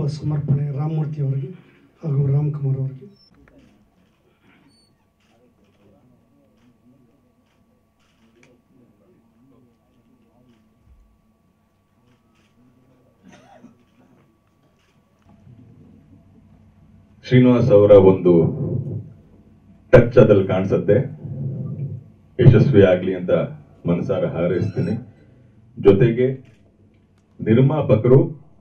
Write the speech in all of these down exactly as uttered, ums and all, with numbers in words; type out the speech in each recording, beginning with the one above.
ಗೌರವ ಸಮರ್ಪಣೆ ರಾಮಮೂರ್ತಿ ಅವರಿಗೆ ಹಾಗೂ ರಾಮ್ಕುಮಾರ್ ಅವರಿಗೆ. ಶ್ರೀನಿವಾಸ್ ಅವರ ಒಂದು ಟಚ್ ಅದಲ್ಲಿ ಕಾಣಿಸುತ್ತೆ. ಯಶಸ್ವಿ ಆಗ್ಲಿ ಅಂತ ಮನಸಾರ ಹಾರೈಸ್ತೀನಿ. ಜೊತೆಗೆ ನಿರ್ಮಾಪಕರು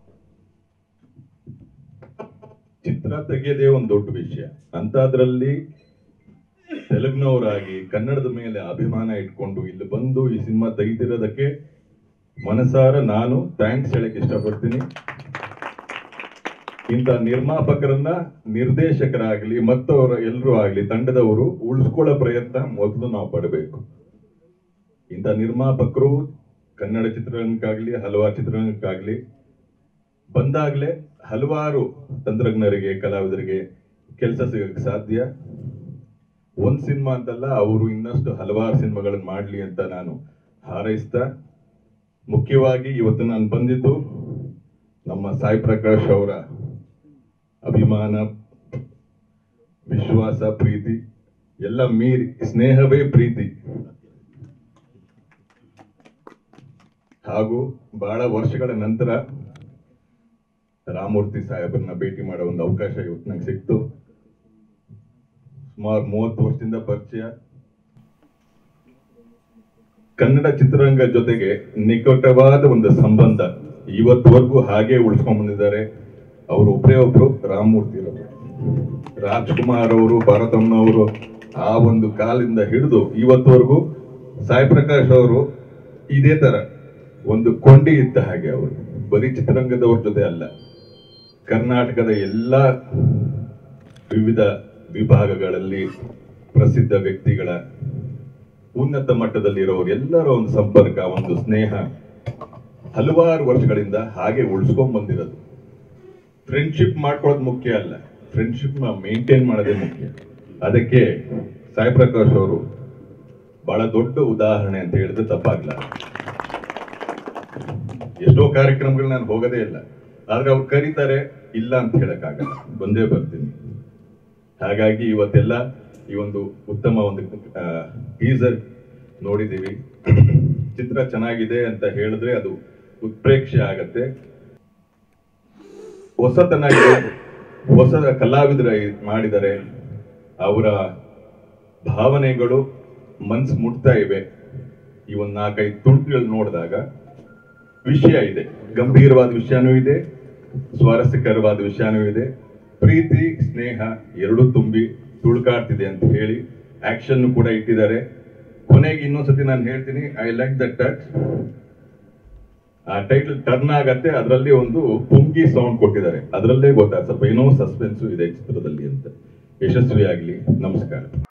ಚಿತ್ರ ತೆಗೆಯದೇ ಒಂದು ದೊಡ್ಡ ವಿಷಯ, ಅಂತದ್ರಲ್ಲಿ ತೆಲುಗಿನವರಾಗಿ ಕನ್ನಡದ ಮೇಲೆ ಅಭಿಮಾನ ಇಟ್ಕೊಂಡು ಇಲ್ಲಿ ಬಂದು ಈ ಸಿನಿಮಾ ತೆಗಿತಿರೋದಕ್ಕೆ ಮನಸಾರ ನಾನು ಥ್ಯಾಂಕ್ಸ್ ಹೇಳಕ್ ಇಷ್ಟಪಡ್ತೀನಿ. ಇಂಥ ನಿರ್ಮಾಪಕರನ್ನ ನಿರ್ದೇಶಕರಾಗ್ಲಿ ಮತ್ತವರ ಎಲ್ಲರೂ ಆಗ್ಲಿ ತಂಡದವರು ಉಳಿಸ್ಕೊಳ್ಳೋ ಪ್ರಯತ್ನ ಮೊದಲು ನಾವು ಪಡಬೇಕು. ಇಂಥ ನಿರ್ಮಾಪಕರು ಕನ್ನಡ ಚಿತ್ರರಂಗಕ್ಕಾಗ್ಲಿ ಹಲವಾರು ಚಿತ್ರರಂಗಕ್ಕಾಗ್ಲಿ ಬಂದಾಗ್ಲೇ ಹಲವಾರು ತಂತ್ರಜ್ಞರಿಗೆ ಕಲಾವಿದರಿಗೆ ಕೆಲಸ ಸಿಗಕ್ಕೆ ಸಾಧ್ಯ. ಒಂದ್ ಸಿನಿಮಾ ಅಂತಲ್ಲ, ಅವರು ಇನ್ನಷ್ಟು ಹಲವಾರು ಸಿನಿಮಾಗಳನ್ನ ಮಾಡ್ಲಿ ಅಂತ ನಾನು ಹಾರೈಸ್ತಾ, ಮುಖ್ಯವಾಗಿ ಇವತ್ತು ನಾನು ಬಂದಿದ್ದು ನಮ್ಮ ಸಾಯಿ ಪ್ರಕಾಶ್ ಅವರ ಅಭಿಮಾನ, ವಿಶ್ವಾಸ, ಪ್ರೀತಿ ಎಲ್ಲ ಮೀರಿ ಸ್ನೇಹವೇ ಪ್ರೀತಿ ಹಾಗೂ ಬಹಳ ವರ್ಷಗಳ ನಂತರ ರಾಮಮೂರ್ತಿ ಸಾಹೇಬರನ್ನ ಭೇಟಿ ಮಾಡೋ ಒಂದು ಅವಕಾಶ ಇವತ್ತು ನಂಗೆ ಸಿಕ್ತು. ಸುಮಾರು ಮೂವತ್ತು ವರ್ಷದಿಂದ ಪರಿಚಯ. ಕನ್ನಡ ಚಿತ್ರರಂಗ ಜೊತೆಗೆ ನಿಕಟವಾದ ಒಂದು ಸಂಬಂಧ ಇವತ್ತುವರೆಗೂ ಹಾಗೆ ಉಳಿಸ್ಕೊಂಡ್ ಬಂದಿದ್ದಾರೆ. ಅವರು ಒಬ್ಬರೇ ಒಬ್ರು ರಾಮಮೂರ್ತಿರವರು. ರಾಜ್ಕುಮಾರ್ ಅವರು, ಭಾರತಮ್ಮನವರು ಆ ಒಂದು ಕಾಲಿಂದ ಹಿಡಿದು ಇವತ್ತುವರೆಗೂ ಸಾಯಿ ಪ್ರಕಾಶ್ ಅವರು ಇದೇ ತರ ಒಂದು ಕೊಂಡಿ ಇದ್ದ ಹಾಗೆ. ಅವರು ಬರೀ ಚಿತ್ರರಂಗದವ್ರ ಜೊತೆ ಅಲ್ಲ, ಕರ್ನಾಟಕದ ಎಲ್ಲ ವಿವಿಧ ವಿಭಾಗಗಳಲ್ಲಿ ಪ್ರಸಿದ್ಧ ವ್ಯಕ್ತಿಗಳ ಉನ್ನತ ಮಟ್ಟದಲ್ಲಿರೋರು ಎಲ್ಲರ ಒಂದು ಸಂಪರ್ಕ, ಒಂದು ಸ್ನೇಹ ಹಲವಾರು ವರ್ಷಗಳಿಂದ ಹಾಗೆ ಉಳಿಸ್ಕೊಂಡ್ ಬಂದಿರೋದು. ಫ್ರೆಂಡ್ಶಿಪ್ ಮಾಡ್ಕೊಳ್ಳೋದು ಮುಖ್ಯ ಅಲ್ಲ, ಫ್ರೆಂಡ್ಶಿಪ್ ಮೇಂಟೈನ್ ಮಾಡೋದೇ ಮುಖ್ಯ. ಅದಕ್ಕೆ ಸಾಯಿ ಪ್ರಕಾಶ್ ಅವರು ಬಹಳ ದೊಡ್ಡ ಉದಾಹರಣೆ ಅಂತ ಹೇಳಿದ್ರೆ ತಪ್ಪಾಗ್ಲ. ಎಷ್ಟೋ ಕಾರ್ಯಕ್ರಮಗಳು ನಾನು ಹೋಗೋದೇ ಇಲ್ಲ, ಆದ್ರೆ ಅವ್ರು ಕರೀತಾರೆ, ಇಲ್ಲ ಅಂತ ಹೇಳಕ್ಕಾಗಲ್ಲ, ಬಂದೇ ಬರ್ತೀನಿ. ಹಾಗಾಗಿ ಇವತ್ತೆಲ್ಲ ಈ ಒಂದು ಉತ್ತಮ ಒಂದು ಟೀಸರ್ ನೋಡಿದೀವಿ. ಚಿತ್ರ ಚೆನ್ನಾಗಿದೆ ಅಂತ ಹೇಳಿದ್ರೆ ಅದು ಉತ್ಪ್ರೇಕ್ಷೆ ಆಗತ್ತೆ. ಹೊಸತನಾಗಿ ಹೊಸ ಕಲಾವಿದರ ಮಾಡಿದರೆ ಅವರ ಭಾವನೆಗಳು ಮನ್ಸು ಮುಟ್ತಾ ಇವೆ. ಈ ಒಂದು ನಾಲ್ಕೈದು ತುಂಟುಗಳು ನೋಡಿದಾಗ ವಿಷಯ ಇದೆ, ಗಂಭೀರವಾದ ವಿಷಯನೂ ಇದೆ, ಸ್ವಾರಸ್ಯಕರವಾದ ವಿಷಯನೂ ಇದೆ. ಪ್ರೀತಿ ಸ್ನೇಹ ಎರಡೂ ತುಂಬಿ ತುಳುಕಾಡ್ತಿದೆ ಅಂತ ಹೇಳಿ ಆಕ್ಷನ್ ಕೂಡ ಇಟ್ಟಿದ್ದಾರೆ. ಕೊನೆಗೆ ಇನ್ನೊಂದ್ಸತಿ ನಾನು ಹೇಳ್ತೀನಿ, ಐ ಲೈಕ್ ದಟ್ ಟಚ್. ಆ ಟೈಟಲ್ ಟರ್ನ್ ಆಗತ್ತೆ, ಅದರಲ್ಲಿ ಒಂದು ಪುಂಗಿ ಸೌಂಡ್ ಕೊಟ್ಟಿದ್ದಾರೆ, ಅದರಲ್ಲೇ ಗೊತ್ತಾಗ ಸ್ವಲ್ಪ ಏನೋ ಸಸ್ಪೆನ್ಸು ಇದೆ ಚಿತ್ರದಲ್ಲಿ ಅಂತ. ಯಶಸ್ವಿ ಆಗ್ಲಿ. ನಮಸ್ಕಾರ.